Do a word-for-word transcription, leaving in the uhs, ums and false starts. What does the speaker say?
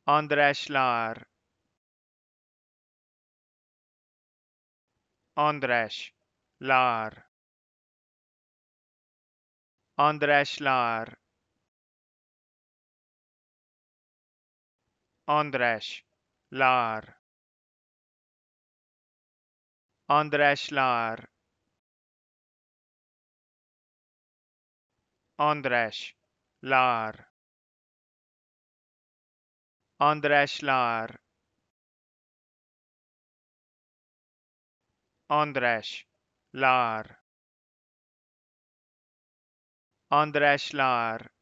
Andráslar, András, Lár, Andráslar, András, Lár, Andráslar, András, Lár, Andráslar, András, Lár, Andráslar,